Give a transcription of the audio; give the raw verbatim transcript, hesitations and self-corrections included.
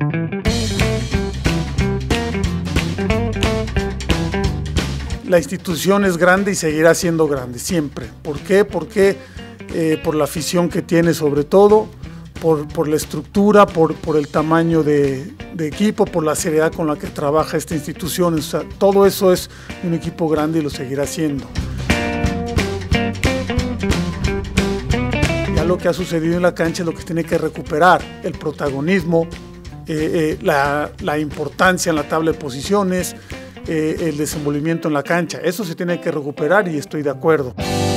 La institución es grande y seguirá siendo grande, siempre. ¿Por qué? Porque eh, por la afición que tiene sobre todo, por, por la estructura, por, por el tamaño de, de equipo, por la seriedad con la que trabaja esta institución. O sea, todo eso es un equipo grande y lo seguirá siendo. Ya lo que ha sucedido en la cancha es lo que tiene que recuperar, el protagonismo, eh, eh, la, la importancia en la tabla de posiciones, Eh, el desenvolvimiento en la cancha. Eso se tiene que recuperar y estoy de acuerdo.